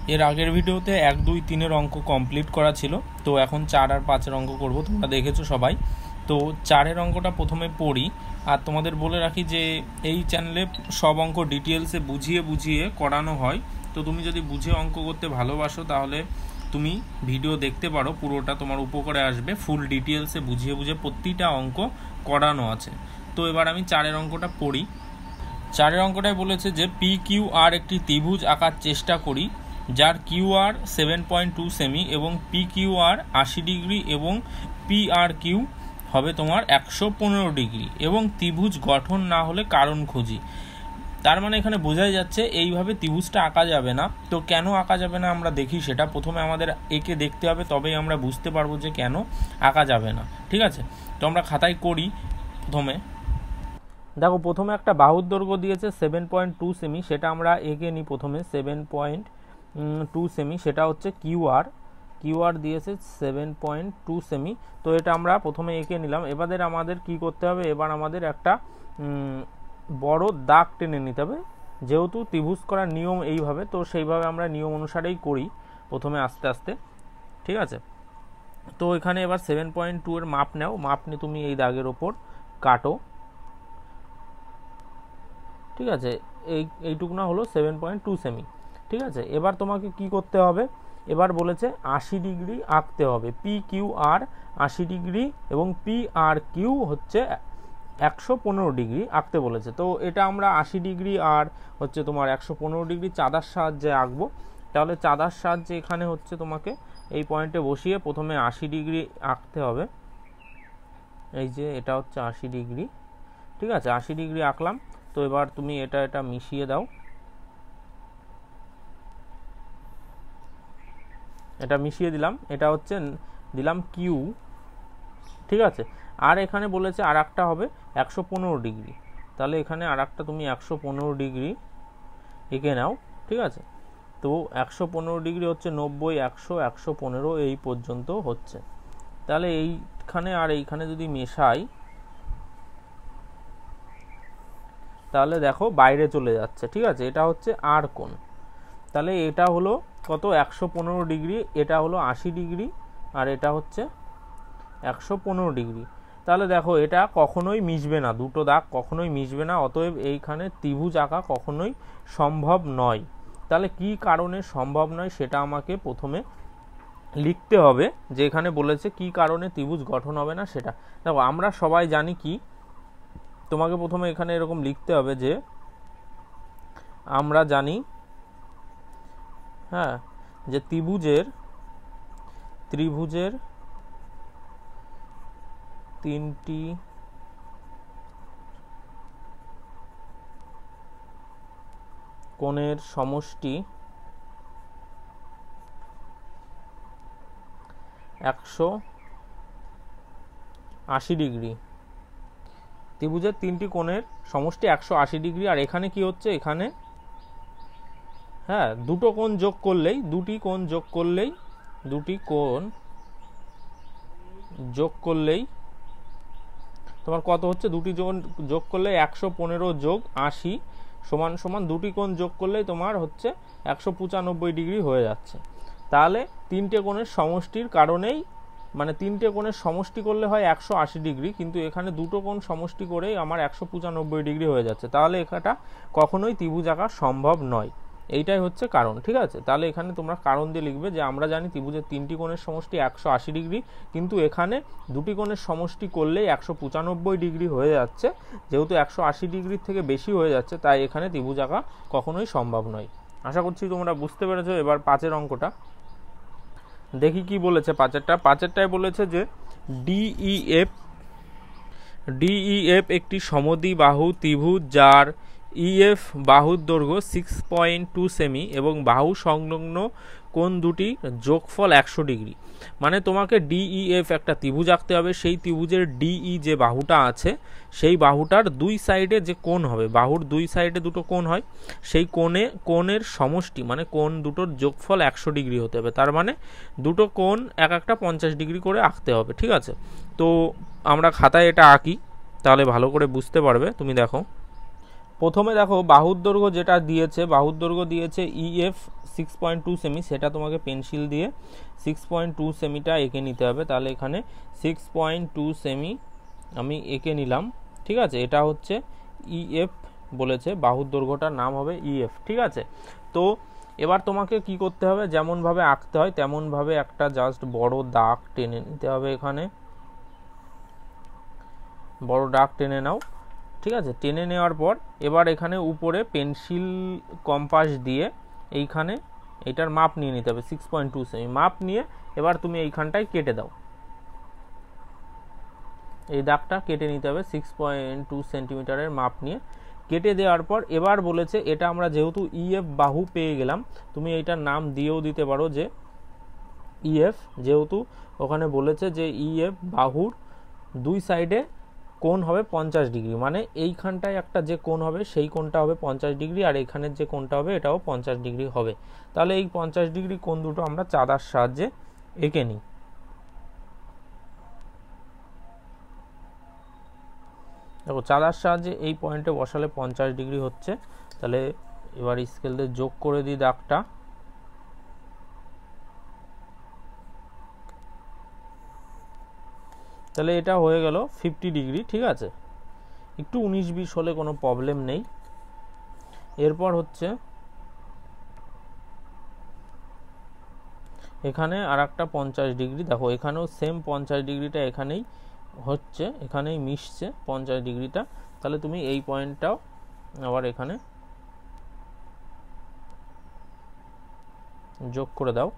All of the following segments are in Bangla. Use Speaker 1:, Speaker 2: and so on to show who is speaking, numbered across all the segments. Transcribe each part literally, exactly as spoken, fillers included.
Speaker 1: এর আগের ভিডিওতে এক দুই তিনের অঙ্ক কমপ্লিট করা ছিল, তো এখন চার আর পাঁচের অঙ্ক করব। তোমরা দেখেছো সবাই। তো চারের অঙ্কটা প্রথমে পড়ি। আর তোমাদের বলে রাখি যে এই চ্যানেলে সব অঙ্ক ডিটেলসে বুঝিয়ে বুঝিয়ে করানো হয়। তো তুমি যদি বুঝে অঙ্ক করতে ভালোবাসো তাহলে তুমি ভিডিও দেখতে পারো, পুরোটা তোমার উপকারে আসবে। ফুল ডিটেলসে বুঝিয়ে বুঝিয়ে প্রতিটা অঙ্ক করানো আছে। তো এবার আমি চারের অঙ্কটা পড়ি। চারের অঙ্কটায় বলেছে যে পি কিউ আর একটি ত্রিভুজ আঁকার চেষ্টা করি, যার Q R seven point two semi এবং পি কিউ আর আশি ডিগ্রি এবং পি আর কিউ হবে তোমার একশো পনেরো ডিগ্রি এবং ত্রিভুজ গঠন না হলে কারণ খুঁজি। তার মানে এখানে বোঝাই যাচ্ছে এইভাবে ত্রিভুজটা আঁকা যাবে না। তো কেন আঁকা যাবে না আমরা দেখি সেটা। প্রথমে আমাদের একে দেখতে হবে, তবেই আমরা বুঝতে পারবো যে কেন আঁকা যাবে না। ঠিক আছে, তো আমরা খাতায় করি। প্রথমে দেখো, প্রথমে একটা বাহুর দৈর্ঘ্য দিয়েছে সেভেন পয়েন্ট টু সেমি, সেটা আমরা এঁকে নিই। প্রথমে সেভেন পয়েন্ট টু সেমি, সেটা হচ্ছে কিউআর। কিউআর দিয়েছে সেভেন পয়েন্ট টু সেমি, তো এটা আমরা প্রথমে এঁকে নিলাম। এবারে আমাদের কি করতে হবে, এবার আমাদের একটা বড় দাগ টেনে নিতে হবে। যেহেতু ত্রিভুজ করার নিয়ম এইভাবে, তো সেইভাবে আমরা নিয়ম অনুসারেই করি প্রথমে আস্তে আস্তে। ঠিক আছে, তো এখানে এবার সেভেন পয়েন্ট টু এর মাপ নাও। মাপ নিয়ে তুমি এই দাগের ওপর কাটো। ঠিক আছে, এই এইটুকুনা হলো সেভেন পয়েন্ট টু সেমি। ঠিক আছে, এবার তোমাকে কি করতে হবে, এবার বলেছে আশি ডিগ্রি আঁকতে হবে। পি কিউ আর আশি ডিগ্রি এবং পি আর কিউ হচ্ছে একশো পনেরো ডিগ্রি আঁকতে বলেছে। তো এটা আমরা আশি ডিগ্রি আর হচ্ছে তোমার একশো পনেরো ডিগ্রি চাঁদার সাহায্যে আঁকবো। তাহলে চাঁদার সাহায্যে এখানে হচ্ছে তোমাকে এই পয়েন্টে বসিয়ে প্রথমে আশি ডিগ্রি আঁকতে হবে। এই যে এটা হচ্ছে আশি ডিগ্রি। ঠিক আছে, আশি ডিগ্রি আঁকলাম। তো এবার তুমি এটা এটা মিশিয়ে দাও। এটা মিশিয়ে দিলাম, এটা হচ্ছে দিলাম কিউ। ঠিক আছে, আর এখানে বলেছে আর একটা হবে একশো পনেরো ডিগ্রি। তাহলে এখানে আর একটা তুমি একশো পনেরো ডিগ্রি এঁকে নাও। ঠিক আছে, তো একশো পনেরো ডিগ্রি হচ্ছে নব্বই, একশো, একশো পনেরো এই পর্যন্ত হচ্ছে। তাহলে এইখানে আর এইখানে যদি মেশাই তাহলে দেখো বাইরে চলে যাচ্ছে। ঠিক আছে, এটা হচ্ছে আর কোণ। তাহলে এটা হলো কত, একশো পনেরো ডিগ্রি, এটা হলো আশি ডিগ্রি, আর এটা হচ্ছে একশো পনেরো ডিগ্রি। তাহলে দেখো এটা কখনোই মিশবে না, দুটো দাগ কখনোই মিশবে না। অতএব এইখানে ত্রিভুজ আঁকা কখনোই সম্ভব নয়। তাহলে কি কারণে সম্ভব নয় সেটা আমাকে প্রথমে লিখতে হবে, যে এখানে বলেছে কি কারণে ত্রিভুজ গঠন হবে না সেটা। দেখো আমরা সবাই জানি কি, তোমাকে প্রথমে এখানে এরকম লিখতে হবে যে আমরা জানি, হ্যাঁ, যে ত্রিভুজের ত্রিভুজের তিনটি কোণের সমষ্টি একশো আশি ডিগ্রি। ত্রিভুজের তিনটি কোণের সমষ্টি একশো আশি ডিগ্রি। আর এখানে কি হচ্ছে, এখানে হ্যাঁ দুটো কোণ যোগ করলেই, দুটি কোণ যোগ করলেই দুটি কোণ যোগ করলেই তোমার কত হচ্ছে, দুটি যোগ করলে একশো পনেরো যোগ আশি সমান সমান দুটি কোণ যোগ করলেই তোমার হচ্ছে একশো পঁচানব্বই ডিগ্রি হয়ে যাচ্ছে। তাহলে তিনটে কোণের সমষ্টির কারণেই, মানে তিনটে কোণের সমষ্টি করলে হয় একশো আশি ডিগ্রি, কিন্তু এখানে দুটো কোণ সমষ্টি করেই আমার একশো পঁচানব্বই ডিগ্রি হয়ে যাচ্ছে। তাহলে এটা কখনোই ত্রিভুজ আঁকা সম্ভব নয়, এইটাই হচ্ছে কারণ। ঠিক আছে, তাহলে এখানে তোমরা কারণ দিয়ে লিখবে যে আমরা জানি ত্রিভুজের তিনটি কোণের সমষ্টি একশো আশি ডিগ্রি, কিন্তু এখানে দুটি কোণের সমষ্টি করলেই একশো পঁচানব্বই ডিগ্রি হয়ে যাচ্ছে। যেহেতু একশো আশি ডিগ্রির থেকে বেশি হয়ে যাচ্ছে, তাই এখানে ত্রিভুজ আঁকা কখনোই সম্ভব নয়। আশা করছি তোমরা বুঝতে পেরেছো। এবার পাঁচের অঙ্কটা দেখি কি বলেছে। পাঁচেরটা পাঁচেরটায় বলেছে যে ডিইএফ ডিইএফ একটি সমদ্বিবাহু ত্রিভুজ, যার ইএফ বাহুর দৈর্ঘ্য সিক্স পয়েন্ট টু সেমি এবং বাহু সংলগ্ন কোণ দুটি যোগফল একশো ডিগ্রি। মানে তোমাকে ডিইএফ একটা ত্রিভুজ আঁকতে হবে। সেই ত্রিভুজের ডিই যে বাহুটা আছে, সেই বাহুটার দুই সাইডে যে কোণ হবে, বাহুর দুই সাইডে দুটো কোণ হয়, সেই কোণে কোণের সমষ্টি মানে কোণ দুটোর যোগফল একশো ডিগ্রি হতে হবে। তার মানে দুটো কোণ এক একটা পঞ্চাশ ডিগ্রি করে আঁকতে হবে। ঠিক আছে, তো আমরা খাতায় এটা আঁকি, তাহলে ভালো করে বুঝতে পারবে। তুমি দেখো, প্রথমে দেখো বাহুর দৈর্ঘ্য যেটা দিয়েছে, বাহুর দৈর্ঘ্য দিয়েছে EF six point two semi, সেটা তোমাকে পেন্সিল দিয়ে সিক্স পয়েন্ট টু সেমিটা এঁকে নিতে হবে। তাহলে এখানে সিক্স পয়েন্ট টু সেমি আমি এঁকে নিলাম, ঠিক আছে। এটা হচ্ছে ইএফ বলেছে, বাহুর দৈর্ঘ্যটার নাম হবে ইএফ, ঠিক আছে। তো এবার তোমাকে কি করতে হবে, যেমনভাবে আঁকতে হয় তেমনভাবে একটা জাস্ট বড় দাগ টেনে নিতে হবে। এখানে বড় দাগ টেনে নাও, ঠিক আছে। টেনে নেওয়ার পর এবার এখানে উপরে পেন্সিল কম্পাস দিয়ে এইখানে এটার মাপ নিয়ে নিতে হবে, সিক্স পয়েন্ট টু সেমি মাপ নিয়ে এবার তুমি এইখানটায় কেটে দাও, এই দাগটা কেটে নিতে হবে সিক্স পয়েন্ট টু সেন্টিমিটারের মাপ নিয়ে। কেটে দেওয়ার পর এবার বলেছে এটা আমরা যেহেতু ইএফ বাহু পেয়ে গেলাম, তুমি এইটার নাম দিয়েও দিতে পারো যে ইএফ, যেহেতু ওখানে বলেছে যে ইএফ বাহুর দুই সাইডে কোণ হবে পঞ্চাশ ডিগ্রি, মানে এইখানটায় একটা যে কোণ হবে সেই কোণটা হবে পঞ্চাশ ডিগ্রি, আর এইখানের যে কোণটা হবে এটাও পঞ্চাশ ডিগ্রি হবে। তাহলে এই পঞ্চাশ ডিগ্রি কোণ দুটো আমরা চাঁদার সাহায্যে এঁকে নিই। দেখো চাঁদার সাহায্যে এই পয়েন্টে বসালে পঞ্চাশ ডিগ্রি হচ্ছে। তাহলে এবার স্কেল দিয়ে যোগ করে দিই দাগটা, তাহলে এটা হয়ে গেল ফিফটি ডিগ্রি, ঠিক আছে। একটু উনিশ বিশ হলে কোনো প্রবলেম নেই। এরপর হচ্ছে এখানে আর একটা পঞ্চাশ ডিগ্রি, দেখো এখানেও সেম পঞ্চাশ ডিগ্রিটা এখানেই হচ্ছে, এখানেই মিশছে পঞ্চাশ ডিগ্রিটা। তাহলে তুমি এই পয়েন্টটাও আবার এখানে যোগ করে দাও।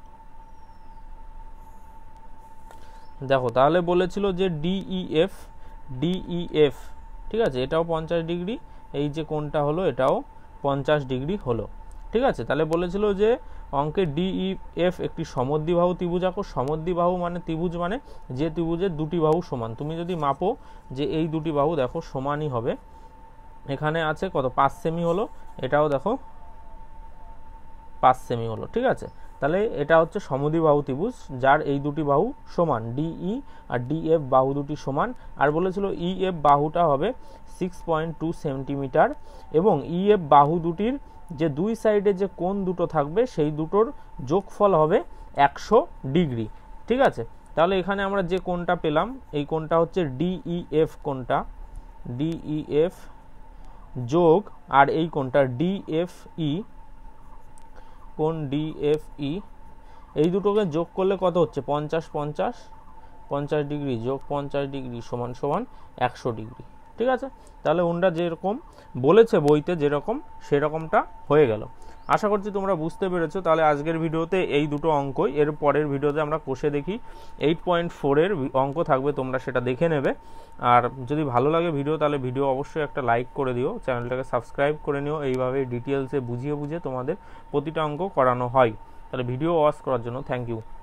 Speaker 1: দেখো তাহলে বলেছিল যে ডিইএফ ডিইএফ, ঠিক আছে, এটাও পঞ্চাশ ডিগ্রি, এই যে কোণটা হলো এটাও পঞ্চাশ ডিগ্রি হলো, ঠিক আছে। তাহলে বলেছিল যে অঙ্কে ডিইএফ একটি সমদ্বিবাহু ত্রিভুজ আঁকো। সমদ্বিবাহু মানে ত্রিভুজ মানে যে ত্রিভুজের দুটি বাহু সমান। তুমি যদি মাপো যে এই দুটি বাহু দেখো সমানই হবে, এখানে আছে কত পাঁচ সেমি হলো, এটাও দেখো পাঁচ সেমি হলো, ঠিক আছে। তাহলে এটা হচ্ছে সমদ্বিবাহু ত্রিভুজ যার এই দুটি বাহু সমান, ডিই আর ডিএফ বাহু দুটি সমান। আর বলেছিল ইএফ বাহুটা হবে সিক্স পয়েন্ট টু সেন্টিমিটার এবং ইএফ বাহু দুটির যে দুই সাইডে যে কোণ দুটো থাকবে সেই দুটোর যোগফল হবে একশো ডিগ্রি, ঠিক আছে। তাহলে এখানে আমরা যে কোণটা পেলাম এই কোণটা হচ্ছে ডিইএফ কোণটা, ডিইএফ যোগ আর এই কোণটা ডিএফই, কোণ ডিএফই, এই দুটোকে যোগ করলে কত হচ্ছে পঞ্চাশ পঞ্চাশ, পঞ্চাশ ডিগ্রি যোগ পঞ্চাশ ডিগ্রি সমান সমান একশো ডিগ্রি, ঠিক আছে। তাহলে ওনটা যেরকম বলেছে বইতে যেরকম সেরকমটা হয়ে গেল। আশা করছি তোমরা বুঝতে পেরেছো। তাহলে আজকের ভিডিওতে এই দুটো অঙ্কই, এর পরের ভিডিওতে আমরা কষে দেখি এইট পয়েন্ট ফোরের অঙ্ক থাকবে, তোমরা সেটা দেখে নেবে। আর যদি ভালো লাগে ভিডিও তাহলে ভিডিও অবশ্যই একটা লাইক করে দিও, চ্যানেলটাকে সাবস্ক্রাইব করে নিও। এইভাবে ডিটেলসে বুঝিয়ে বুঝিয়ে তোমাদের প্রতিটা অঙ্ক করানো হয়। তাহলে ভিডিও ওয়াচ করার জন্য থ্যাংক ইউ।